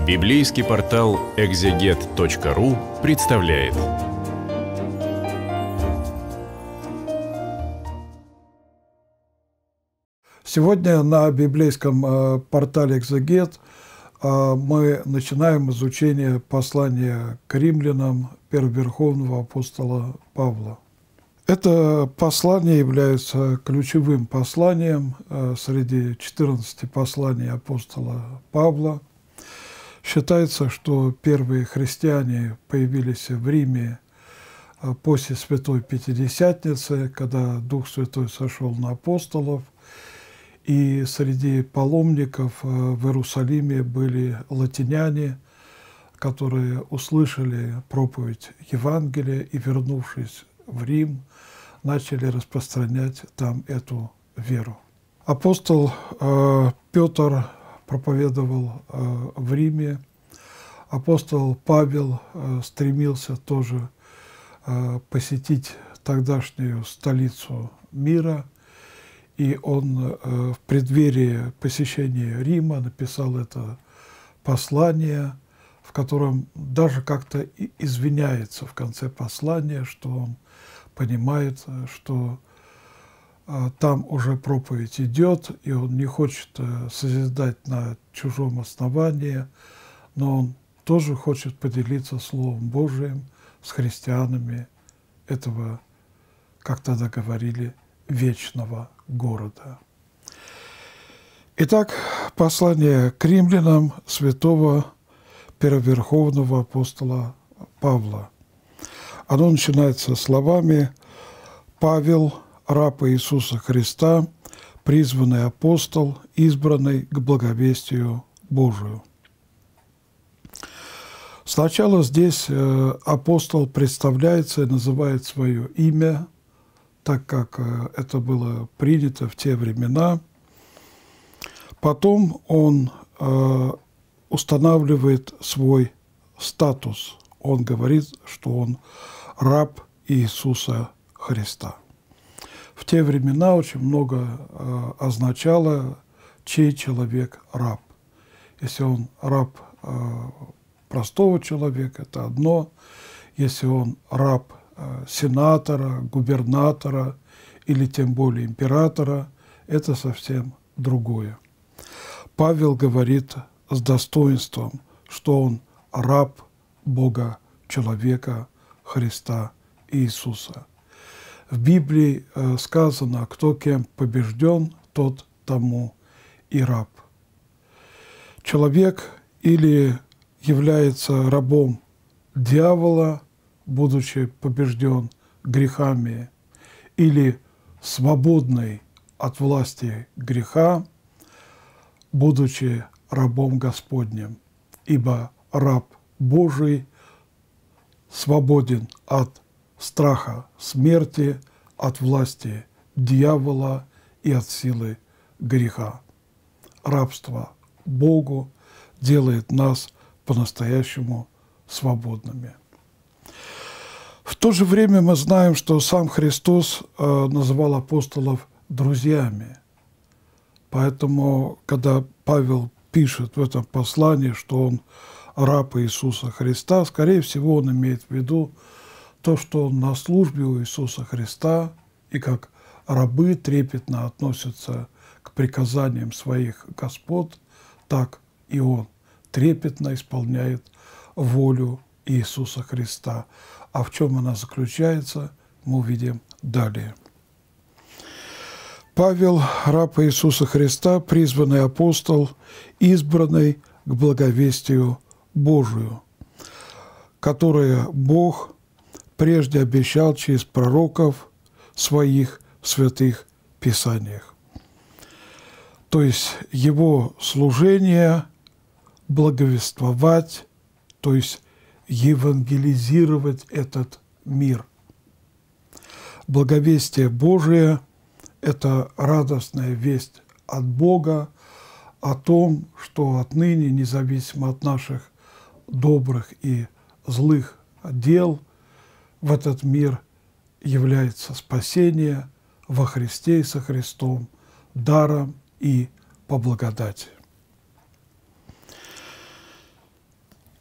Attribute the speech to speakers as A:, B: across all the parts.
A: Библейский портал экзегет.ру представляет.
B: Сегодня на библейском портале «Экзегет» мы начинаем изучение послания к римлянам первоверховного апостола Павла. Это послание является ключевым посланием среди 14 посланий апостола Павла. Считается, что первые христиане появились в Риме после Святой Пятидесятницы, когда Дух Святой сошел на апостолов. И среди паломников в Иерусалиме были латиняне, которые услышали проповедь Евангелия и, вернувшись в Рим, начали распространять там эту веру. Апостол Петр проповедовал в Риме. Апостол Павел стремился тоже посетить тогдашнюю столицу мира. И он в преддверии посещения Рима написал это послание, в котором даже как-то извиняется в конце послания, что он понимает, что там уже проповедь идет, и он не хочет созидать на чужом основании, но он тоже хочет поделиться Словом Божиим с христианами этого, как тогда говорили, вечного города. Итак, послание к римлянам святого первоверховного апостола Павла. Оно начинается словами: «Павел, раб Иисуса Христа, призванный апостол, избранный к благовестию Божию». Сначала здесь апостол представляется и называет свое имя, так как это было принято в те времена. Потом он устанавливает свой статус. Он говорит, что он раб Иисуса Христа. В те времена очень много означало, чей человек раб. Если он раб простого человека, это одно. Если он раб сенатора, губернатора или тем более императора, это совсем другое. Павел говорит с достоинством, что он раб Бога, человека, Христа Иисуса. В Библии сказано: кто кем побежден, тот тому и раб. Человек или является рабом дьявола, будучи побежден грехами, или свободный от власти греха, будучи рабом Господним, ибо раб Божий свободен от страха смерти, от власти дьявола и от силы греха. Рабство Богу делает нас по-настоящему свободными. В то же время мы знаем, что сам Христос называл апостолов друзьями. Поэтому, когда Павел пишет в этом послании, что он раб Иисуса Христа, скорее всего, он имеет в виду то, что он на службе у Иисуса Христа, и как рабы трепетно относятся к приказаниям своих господ, так и он трепетно исполняет волю Иисуса Христа. А в чем она заключается, мы увидим далее. Павел, раб Иисуса Христа, призванный апостол, избранный к благовестию Божию, которое Бог прежде обещал через пророков своих в святых Писаниях. То есть его служение благовествовать, то есть евангелизировать этот мир. Благовестие Божие – это радостная весть от Бога о том, что отныне, независимо от наших добрых и злых дел, в этот мир является спасение во Христе и со Христом, даром и по благодати.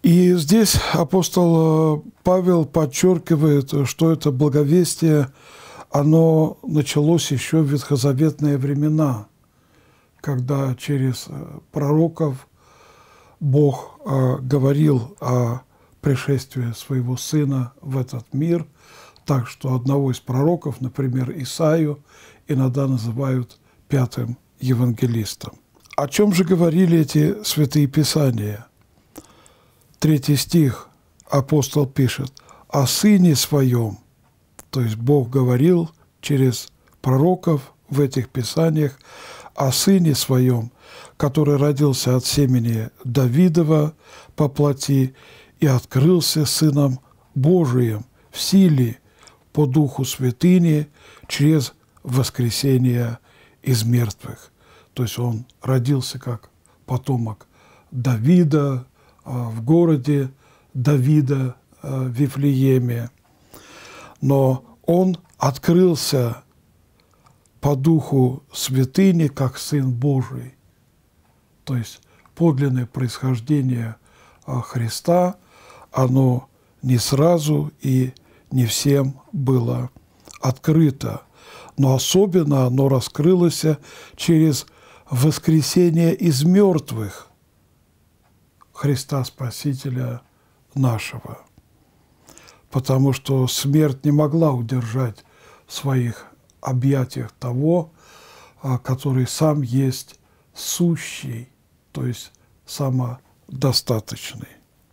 B: И здесь апостол Павел подчеркивает, что это благовестие, оно началось еще в ветхозаветные времена, когда через пророков Бог говорил о пришествии своего Сына в этот мир, так что одного из пророков, например, Исаию, иногда называют пятым евангелистом. О чем же говорили эти святые писания? 3 стих апостол пишет: «О Сыне Своем», то есть Бог говорил через пророков в этих писаниях о Сыне Своем, который родился от семени Давидова по плоти и открылся Сыном Божиим в силе по Духу Святыни через воскресение из мертвых. То есть Он родился как потомок Давида в городе Давида в Вифлееме, но Он открылся по Духу Святыни как Сын Божий. То есть подлинное происхождение Христа, оно не сразу и не всем было открыто, но особенно оно раскрылось через воскресение из мертвых Христа Спасителя нашего, потому что смерть не могла удержать в своих объятиях того, который сам есть сущий, то есть самодостаточный,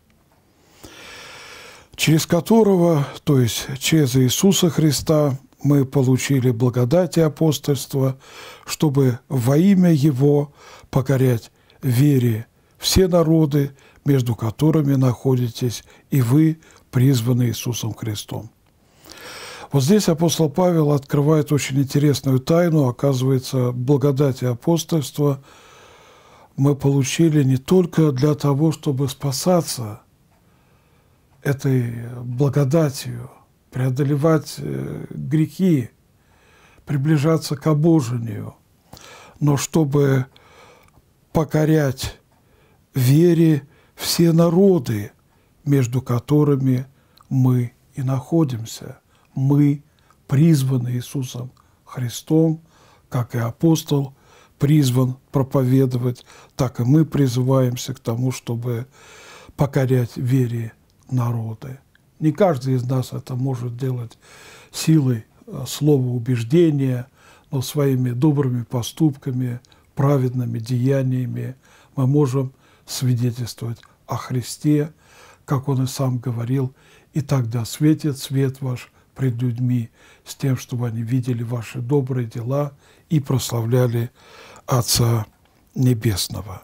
B: через которого, то есть через Иисуса Христа, мы получили благодать и апостольство, чтобы во имя Его покорять вере все народы, между которыми находитесь и вы, призваны Иисусом Христом. Вот здесь апостол Павел открывает очень интересную тайну. Оказывается, благодать и апостольство мы получили не только для того, чтобы спасаться этой благодатью, преодолевать грехи, приближаться к обожению, но чтобы покорять вере все народы, между которыми мы и находимся. Мы призваны Иисусом Христом, как и апостол призван проповедовать, так и мы призываемся к тому, чтобы покорять вере народы. Не каждый из нас это может делать силой слова убеждения, но своими добрыми поступками, праведными деяниями мы можем свидетельствовать о Христе, как Он и сам говорил: «И тогда светит свет ваш пред людьми, с тем, чтобы они видели ваши добрые дела и прославляли Отца Небесного».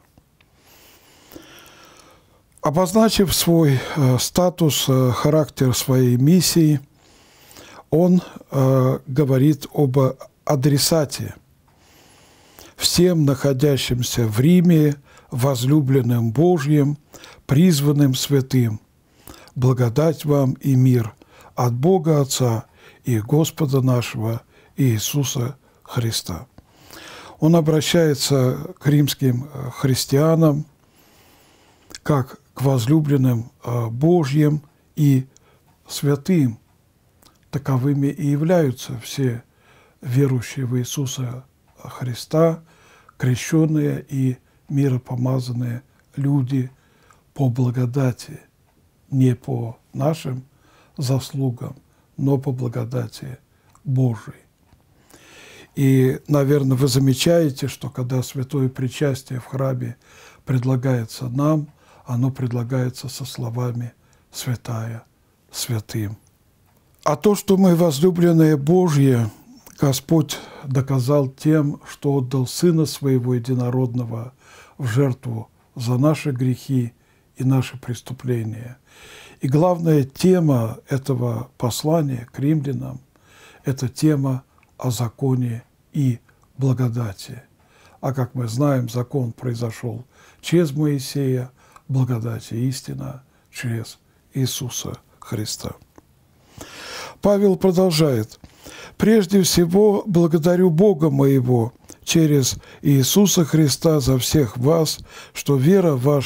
B: Обозначив свой статус, характер своей миссии, он говорит об адресате: всем находящимся в Риме, возлюбленным Божьим, призванным святым, благодать вам и мир от Бога Отца и Господа нашего Иисуса Христа. Он обращается к римским христианам как к возлюбленным Божьим и святым. Таковыми и являются все верующие в Иисуса Христа, крещенные и миропомазанные люди по благодати, не по нашим заслугам, но по благодати Божией. И, наверное, вы замечаете, что когда святое причастие в храме предлагается нам, оно предлагается со словами «святая святым». А то, что мы возлюбленные Божьи, Господь доказал тем, что отдал Сына Своего Единородного в жертву за наши грехи и наши преступления. И главная тема этого послания к римлянам – это тема о законе и благодати. А как мы знаем, закон произошел через Моисея, благодать и истина через Иисуса Христа. Павел продолжает: «Прежде всего благодарю Бога моего через Иисуса Христа за всех вас, что вера ваша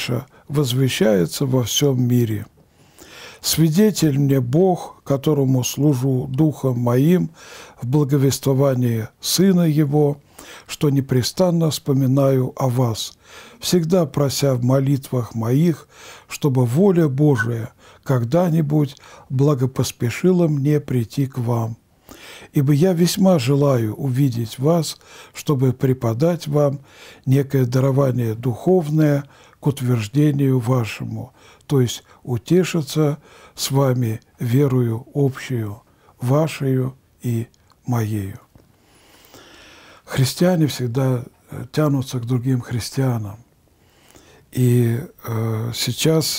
B: возвещается во всем мире. Свидетель мне Бог, которому служу духом моим в благовествовании Сына Его, что непрестанно вспоминаю о вас, всегда прося в молитвах моих, чтобы воля Божия когда-нибудь благопоспешила мне прийти к вам. Ибо я весьма желаю увидеть вас, чтобы преподать вам некое дарование духовное к утверждению вашему, то есть утешиться с вами верою общую, вашею и моею. Христиане всегда тянутся к другим христианам. И сейчас,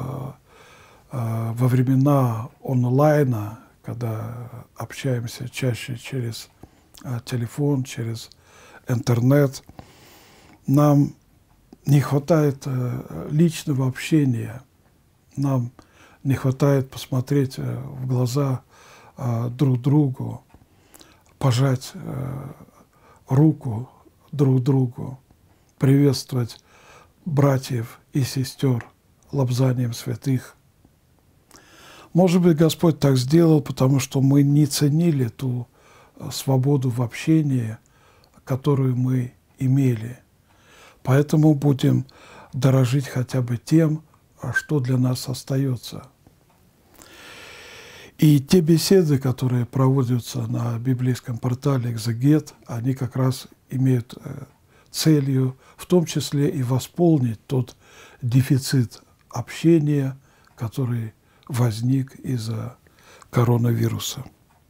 B: во времена онлайна, когда общаемся чаще через телефон, через интернет, нам не хватает личного общения, нам не хватает посмотреть в глаза друг другу, пожать руку друг другу, приветствовать братьев и сестер лобзанием святых. Может быть, Господь так сделал, потому что мы не ценили ту свободу в общении, которую мы имели. Поэтому будем дорожить хотя бы тем, что для нас остается. И те беседы, которые проводятся на библейском портале «Экзегет», они как раз имеют целью в том числе и восполнить тот дефицит общения, который возник из-за коронавируса.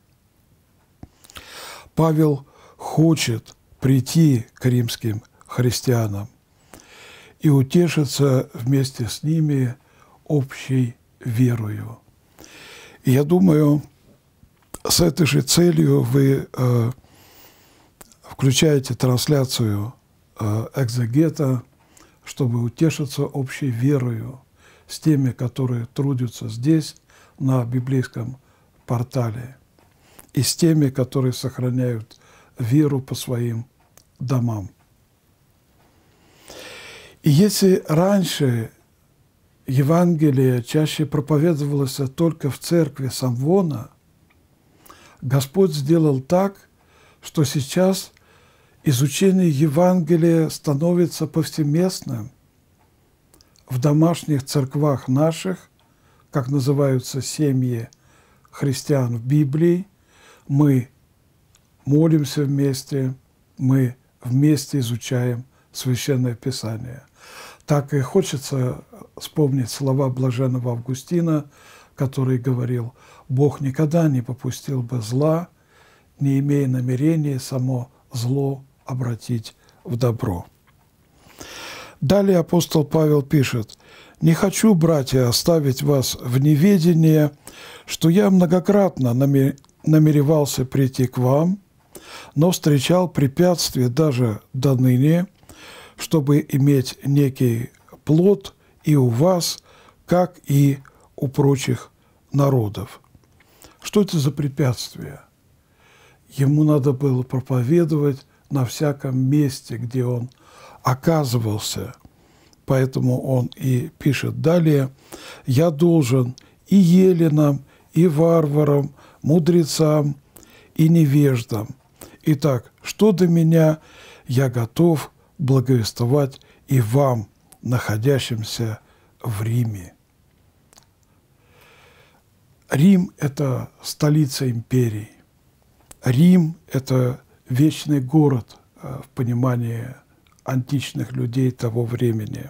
B: Павел хочет прийти к римским христианам и утешиться вместе с ними общей верою. И я думаю, с этой же целью вы включаете трансляцию экзегета, чтобы утешиться общей верою с теми, которые трудятся здесь, на библейском портале, и с теми, которые сохраняют веру по своим домам. И если раньше Евангелие чаще проповедовалось только в церкви Самвона, Господь сделал так, что сейчас изучение Евангелия становится повсеместным в домашних церквах наших, как называются семьи христиан в Библии. Мы молимся вместе, мы вместе изучаем Священное Писание. Так и хочется вспомнить слова блаженного Августина, который говорил: «Бог никогда не попустил бы зла, не имея намерения само зло обратить в добро». Далее апостол Павел пишет: «Не хочу, братья, оставить вас в неведении, что я многократно намеревался прийти к вам, но встречал препятствия даже до ныне, чтобы иметь некий плод и у вас, как и у прочих народов». Что это за препятствия? Ему надо было проповедовать на всяком месте, где он оказывался. Поэтому он и пишет далее: «Я должен и еленам, и варварам, мудрецам, и невеждам. Итак, что до меня, я готов благовествовать и вам, находящимся в Риме». Рим – это столица империи. Рим – это вечный город в понимании античных людей того времени.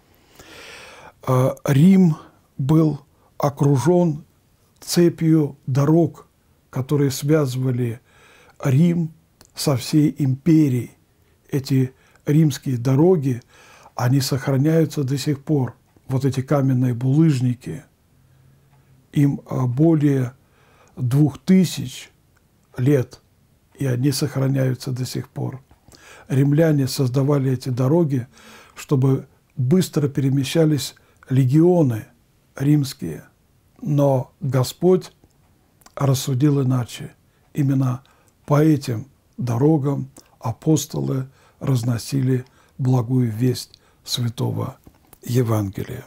B: Рим был окружен цепью дорог, которые связывали Рим со всей империей. Эти римские дороги, они сохраняются до сих пор. Вот эти каменные булыжники, им более 2000 лет, и они сохраняются до сих пор. Римляне создавали эти дороги, чтобы быстро перемещались легионы римские. Но Господь рассудил иначе. Именно по этим дорогам апостолы разносили благую весть Святого Евангелия.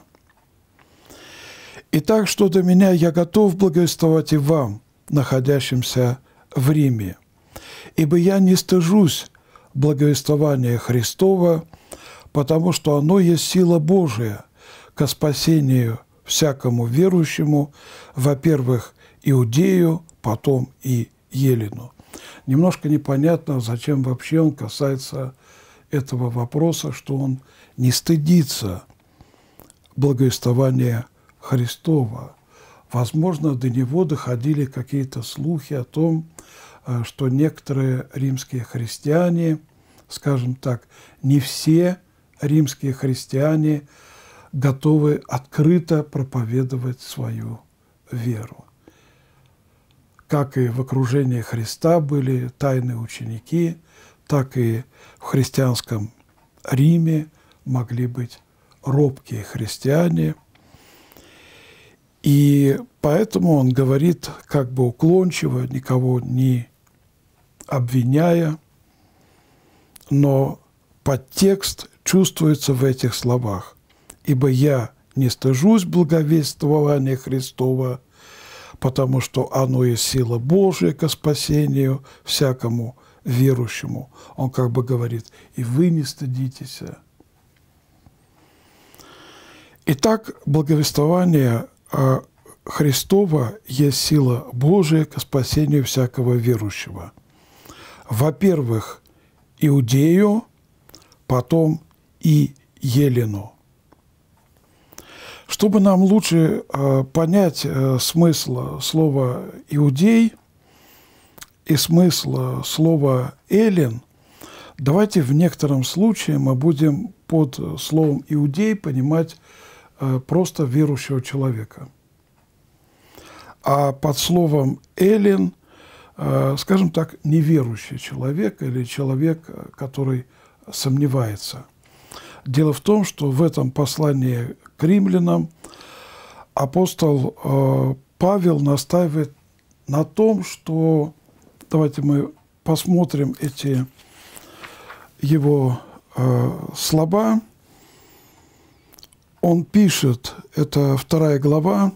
B: Итак, что до меня, я готов благовествовать и вам, находящимся в Риме, ибо я не стыжусь благовествования Христова, потому что оно есть сила Божия ко спасению всякому верующему, во-первых, Иудею, потом и Елену. Немножко непонятно, зачем вообще он касается этого вопроса, что он не стыдится благовествования Христова. Возможно, до него доходили какие-то слухи о том, что некоторые римские христиане, скажем так, не все римские христиане готовы открыто проповедовать свою веру. Как и в окружении Христа были тайные ученики, так и в христианском Риме могли быть робкие христиане. И поэтому он говорит как бы уклончиво, никого не обвиняя, но подтекст чувствуется в этих словах. «Ибо я не стыжусь благовествования Христова, потому что оно есть сила Божия ко спасению всякому верующему». Он как бы говорит, и вы не стыдитесь. Итак, благовествование Христова есть сила Божия ко спасению всякого верующего. Во-первых, Иудею, потом и Елену. Чтобы нам лучше понять смысл слова «иудей» и смысл слова «эллин», давайте в некотором случае мы будем под словом «иудей» понимать просто верующего человека. А под словом «эллин», скажем так, неверующий человек или человек, который сомневается. Дело в том, что в этом послании к римлянам апостол Павел настаивает на том, что, давайте мы посмотрим эти его слова. Он пишет, это 2 глава,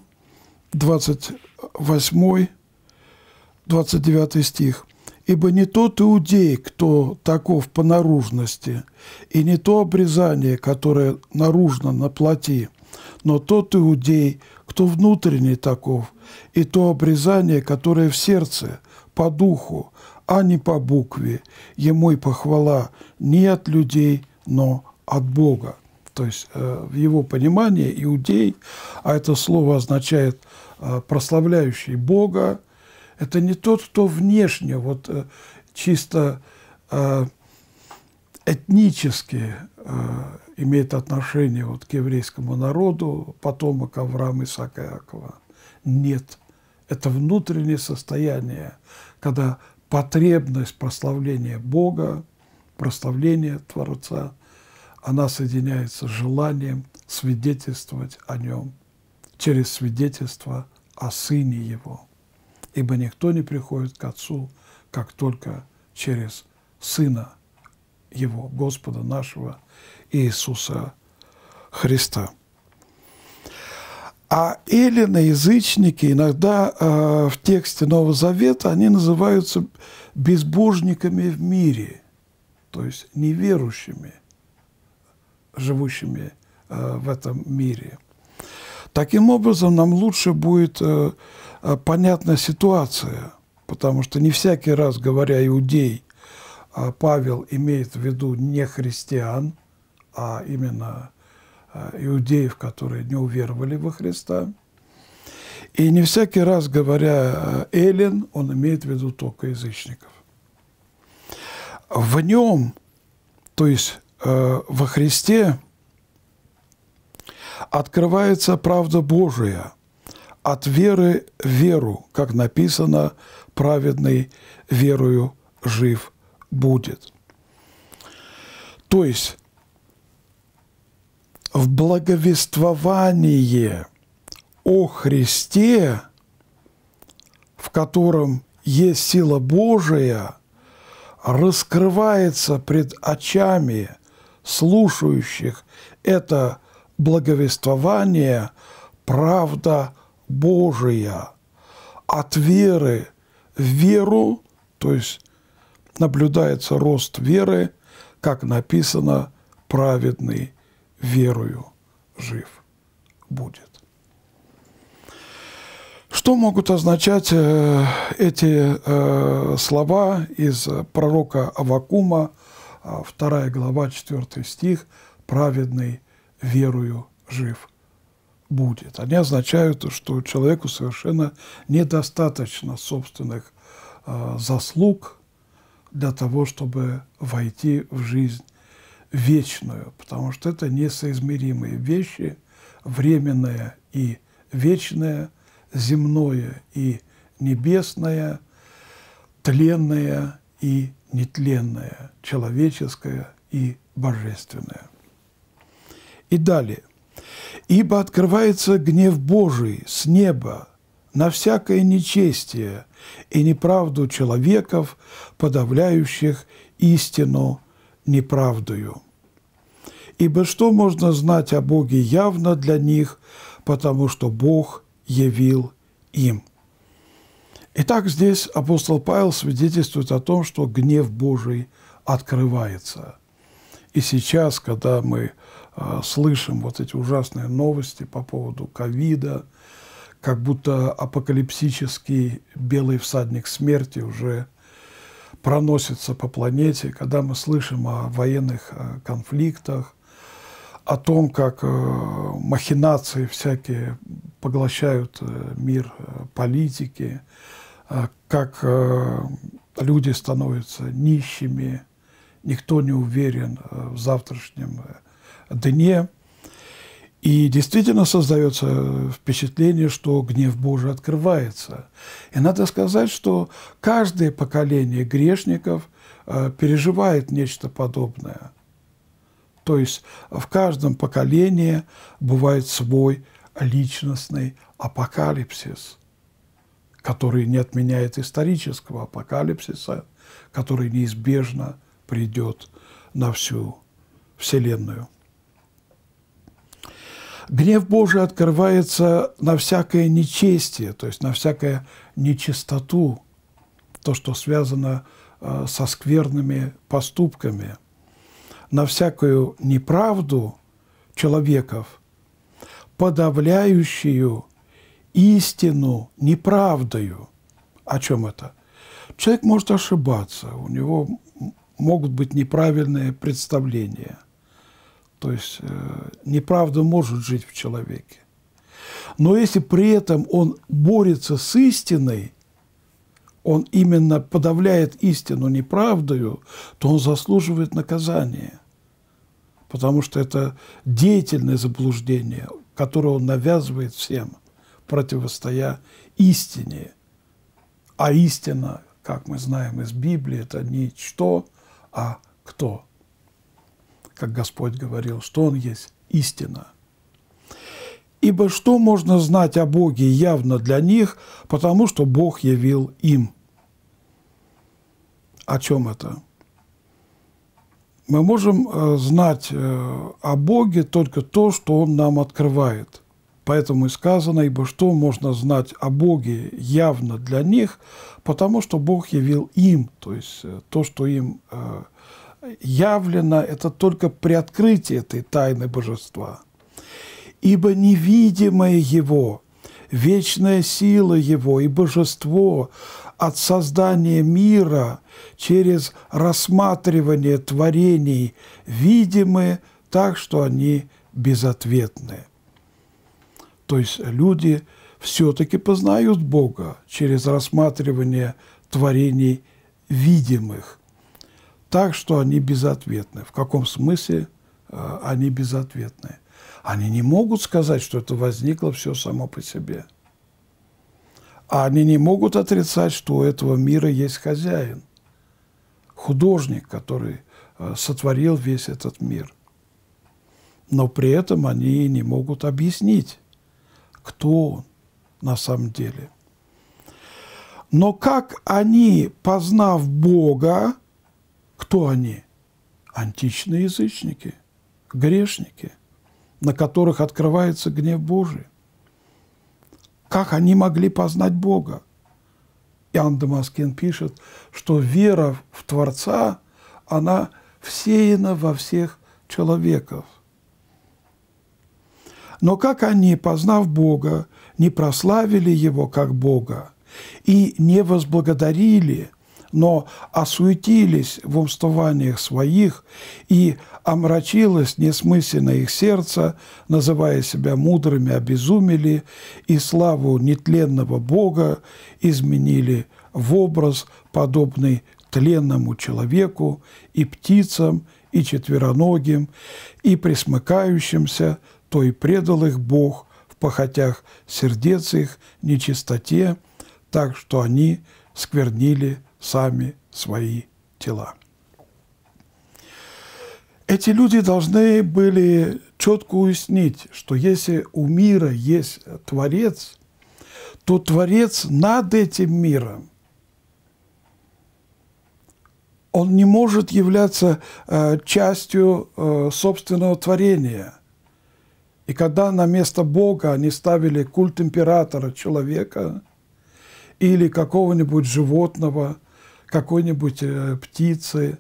B: 28-29 стих. «Ибо не тот иудей, кто таков по наружности, и не то обрезание, которое наружно на плоти, но тот иудей, кто внутренний таков, и то обрезание, которое в сердце, по духу, а не по букве, ему и похвала не от людей, но от Бога». То есть в его понимании иудей, а это слово означает прославляющий Бога, это не тот, кто внешне, вот чисто этнически имеет отношение вот к еврейскому народу, потомок Авраама, Исаака, Иакова. Нет, это внутреннее состояние, когда потребность прославления Бога, прославления Творца, она соединяется с желанием свидетельствовать о Нем через свидетельство о Сыне Его. Ибо никто не приходит к Отцу, как только через Сына Его, Господа нашего Иисуса Христа. А эллиноязычники иногда в тексте Нового Завета, они называются безбожниками в мире, то есть неверующими, живущими в этом мире. Таким образом, нам лучше будет понятна ситуация, потому что не всякий раз, говоря иудей, Павел имеет в виду не христиан, а именно иудеев, которые не уверовали во Христа. И не всякий раз, говоря эллин, он имеет в виду только язычников. В нем, то есть во Христе, открывается правда Божия от веры в веру, как написано, праведный верою жив будет. То есть в благовествовании о Христе, в котором есть сила Божия, раскрывается пред очами слушающих это благовествование правда Божия от веры в веру, то есть наблюдается рост веры, как написано, праведный верою жив будет. Что могут означать эти слова из пророка Аввакума, 2 глава, 4 стих, «Праведный верою жив будет». Они означают, что человеку совершенно недостаточно собственных заслуг для того, чтобы войти в жизнь вечную, потому что это несоизмеримые вещи, временное и вечное, земное и небесное, тленное и нетленное, человеческое и божественное. И далее. «Ибо открывается гнев Божий с неба на всякое нечестие и неправду человеков, подавляющих истину неправдою. Ибо что можно знать о Боге явно для них, потому что Бог явил им». Итак, здесь апостол Павел свидетельствует о том, что гнев Божий открывается. И сейчас, когда мы слышим вот эти ужасные новости по поводу ковида, как будто апокалипсический белый всадник смерти уже проносится по планете, когда мы слышим о военных конфликтах, о том, как махинации всякие поглощают мир политики, как люди становятся нищими, никто не уверен в завтрашнем дне. И действительно создается впечатление, что гнев Божий открывается. И надо сказать, что каждое поколение грешников переживает нечто подобное. То есть в каждом поколении бывает свой личностный апокалипсис, который не отменяет исторического апокалипсиса, который неизбежно придет на всю Вселенную. Гнев Божий открывается на всякое нечестие, то есть на всякую нечистоту, то, что связано со скверными поступками, на всякую неправду человеков, подавляющую истину неправдою. О чем это? Человек может ошибаться, у него могут быть неправильные представления. То есть неправда может жить в человеке. Но если при этом он борется с истиной, он именно подавляет истину неправдою, то он заслуживает наказания. Потому что это деятельное заблуждение, которое он навязывает всем, противостоя истине. А истина, как мы знаем из Библии, это не что, а кто. Как Господь говорил, что Он есть истина. «Ибо что можно знать о Боге явно для них, потому что Бог явил им». О чем это? Мы можем знать о Боге только то, что Он нам открывает. Поэтому и сказано, ибо что можно знать о Боге явно для них, потому что Бог явил им. То есть то, что им явлено, это только приоткрытие этой тайны божества. «Ибо невидимое Его, вечная сила Его и божество от создания мира через рассматривание творений видимы так, что они безответны». То есть люди все-таки познают Бога через рассматривание творений видимых, так, что они безответны. В каком смысле они безответны? Они не могут сказать, что это возникло все само по себе. А они не могут отрицать, что у этого мира есть хозяин, художник, который сотворил весь этот мир. Но при этом они не могут объяснить, кто он на самом деле. Но как они, познав Бога, кто они? Античные язычники, грешники. на которых открывается гнев Божий. Как они могли познать Бога? Иоанн Дамаскин пишет, что вера в Творца, она всеяна во всех человеков. Но как они, познав Бога, не прославили Его как Бога и не возблагодарили, но осуетились в умствованиях своих, и омрачилось несмысленно их сердце, называя себя мудрыми, обезумели, и славу нетленного Бога изменили в образ, подобный тленному человеку, и птицам, и четвероногим, и пресмыкающимся, то и предал их Бог в похотях сердец их нечистоте, так что они сквернили сами свои тела. Эти люди должны были четко уяснить, что если у мира есть Творец, то Творец над этим миром. Он не может являться частью собственного творения. И когда на место Бога они ставили культ императора, человека, или какого-нибудь животного, какой-нибудь птицы,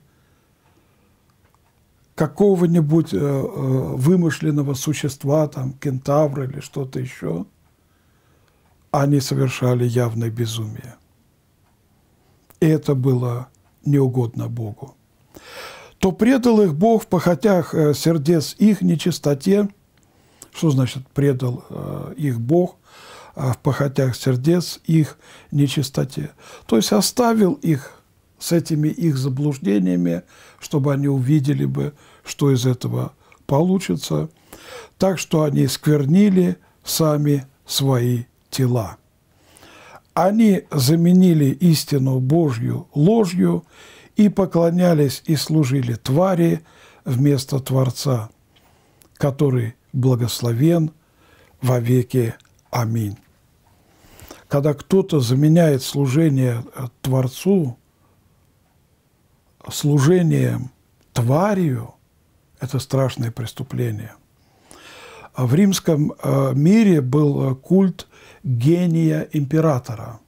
B: какого-нибудь вымышленного существа, там, кентавра или что-то еще, они совершали явное безумие. И это было неугодно Богу. То предал их Бог в похотях сердец их нечистоте. Что значит предал их Бог в похотях сердец их нечистоте? То есть оставил их с этими их заблуждениями, чтобы они увидели бы, что из этого получится, так что они сквернили сами свои тела. Они заменили истину Божью ложью и поклонялись и служили твари вместо Творца, который благословен вовеки. Аминь. Когда кто-то заменяет служение Творцу служением тварью, это страшное преступление. В римском мире был культ гения императора,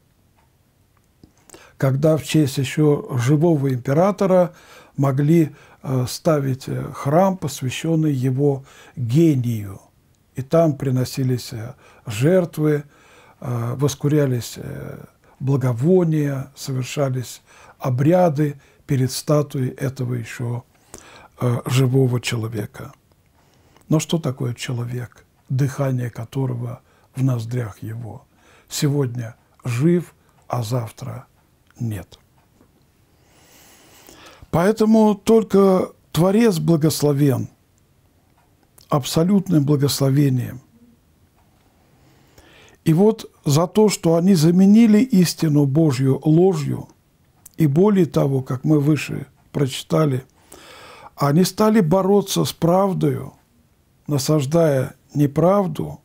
B: когда в честь еще живого императора могли ставить храм, посвященный его гению. И там приносились жертвы, воскурялись благовония, совершались обряды перед статуей этого еще живого человека. Но что такое человек, дыхание которого в ноздрях его? Сегодня жив, а завтра нет. Поэтому только Творец благословен абсолютным благословением. И вот за то, что они заменили истину Божью ложью, и более того, как мы выше прочитали, они стали бороться с правдою, насаждая неправду,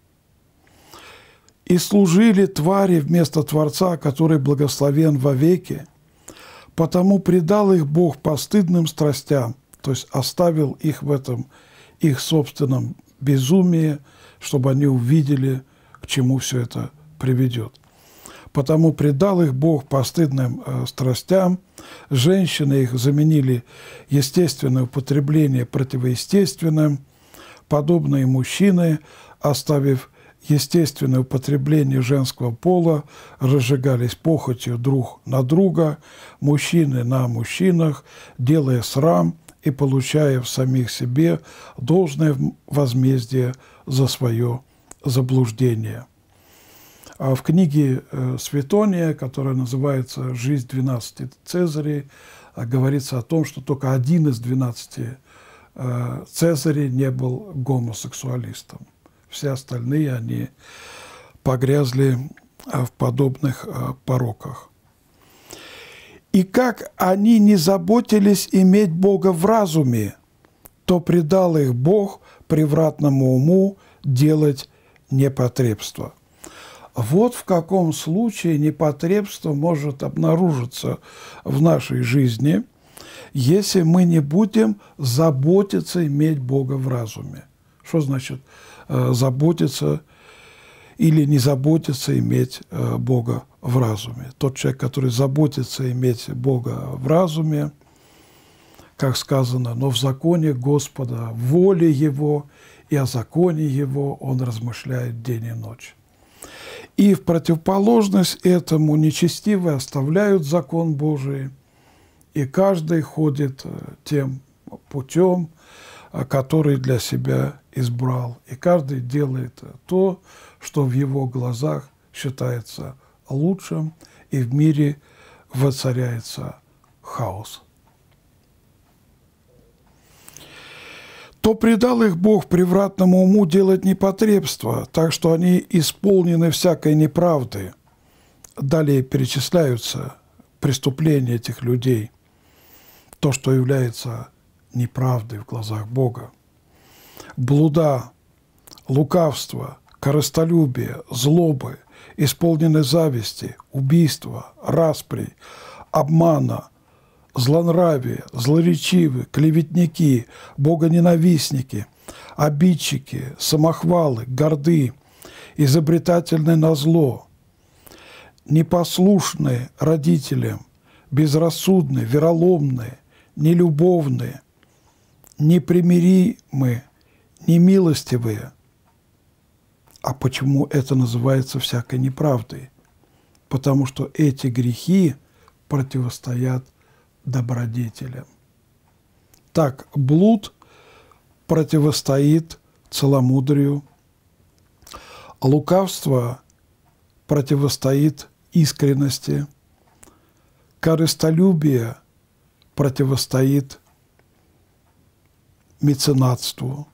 B: и служили твари вместо Творца, который благословен вовеки, потому предал их Бог постыдным страстям, то есть оставил их в этом их собственном безумии, чтобы они увидели, к чему все это приведет. Потому предал их Бог постыдным страстям, женщины их заменили естественное употребление противоестественным, подобные мужчины, оставив естественное употребление женского пола, разжигались похотью друг на друга, мужчины на мужчинах, делая срам и получая в самих себе должное возмездие за свое заблуждение. А в книге Светония, которая называется «Жизнь 12 Цезарей», говорится о том, что только один из 12 Цезарей не был гомосексуалистом. Все остальные, они погрязли в подобных пороках. И как они не заботились иметь Бога в разуме, то предал их Бог превратному уму делать непотребство. Вот в каком случае непотребство может обнаружиться в нашей жизни, если мы не будем заботиться иметь Бога в разуме. Что значит заботиться или не заботиться, иметь Бога в разуме? Тот человек, который заботится иметь Бога в разуме, как сказано, но в законе Господа, в воле Его и о законе Его он размышляет день и ночь. И в противоположность этому нечестивые оставляют закон Божий, и каждый ходит тем путем, который для себя избрал. И каждый делает то, что в его глазах считается лучшим, и в мире воцаряется хаос. То предал их Бог превратному уму делать непотребство, так что они исполнены всякой неправды. Далее перечисляются преступления этих людей, то, что является неправдой в глазах Бога. Блуда, лукавство, корыстолюбие, злобы, исполнены зависти, убийства, распри, обмана, злонравие, злоречивы, клеветники, богоненавистники, обидчики, самохвалы, горды, изобретательны на зло, непослушные родителям, безрассудные, вероломные, нелюбовные, непримиримые, немилостивые. А почему это называется всякой неправдой? Потому что эти грехи противостоят добродетелям. Так, блуд противостоит целомудрию, лукавство противостоит искренности, корыстолюбие противостоит меценатству,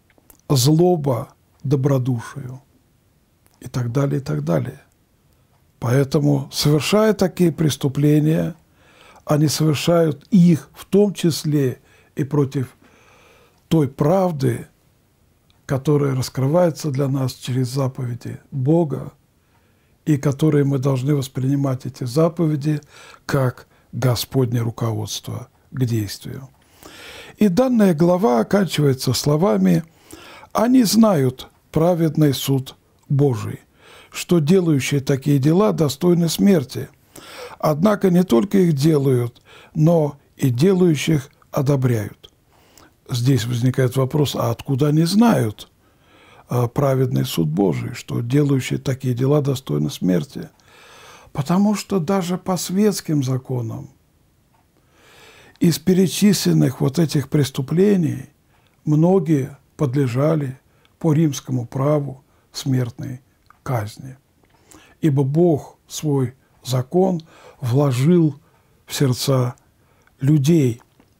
B: злоба добродушию и так далее, и так далее. Поэтому, совершая такие преступления, они совершают их в том числе и против той правды, которая раскрывается для нас через заповеди Бога, и которые мы должны воспринимать эти заповеди как Господне руководство к действию. И данная глава оканчивается словами: «Они знают праведный суд Божий, что делающие такие дела достойны смерти. Однако не только их делают, но и делающих одобряют». Здесь возникает вопрос: а откуда они знают праведный суд Божий, что делающие такие дела достойны смерти? Потому что даже по светским законам из перечисленных вот этих преступлений многие подлежали по римскому праву смертной казни. Ибо Бог свой закон вложил в сердца людей,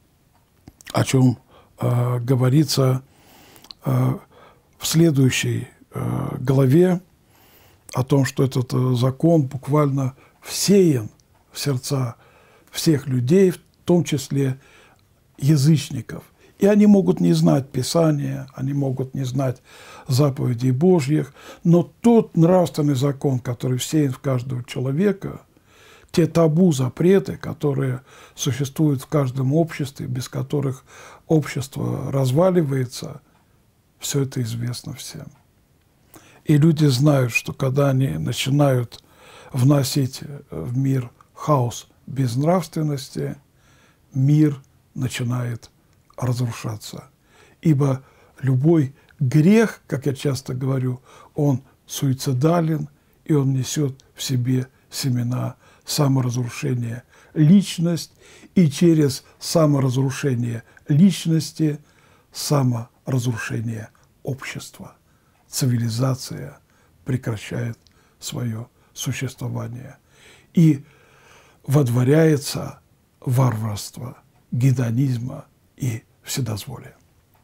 B: о чем говорится в следующей главе, о том, что этот закон буквально всеян в сердца всех людей, в том числе язычников. И они могут не знать Писания, они могут не знать заповедей Божьих, но тот нравственный закон, который всеян в каждого человека, те табу, запреты, которые существуют в каждом обществе, без которых общество разваливается, все это известно всем. И люди знают, что когда они начинают вносить в мир хаос безнравственности, мир начинает разрушаться. Ибо любой грех, как я часто говорю, он суицидален, и он несет в себе семена саморазрушения личность, и через саморазрушение личности саморазрушение общества. Цивилизация прекращает свое существование. И водворяется варварство, гедонизма и вседозволия.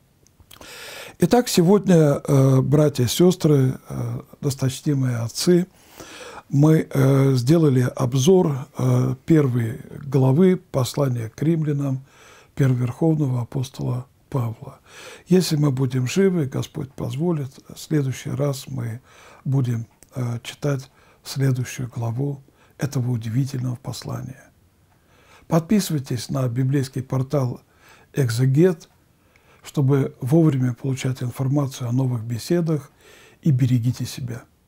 B: Итак, сегодня, братья и сестры, досточтимые отцы, мы сделали обзор первой главы послания к римлянам первоверховного апостола Павла. Если мы будем живы, Господь позволит, в следующий раз мы будем читать следующую главу этого удивительного послания. Подписывайтесь на библейский портал «Экзегет», чтобы вовремя получать информацию о новых беседах, и берегите себя.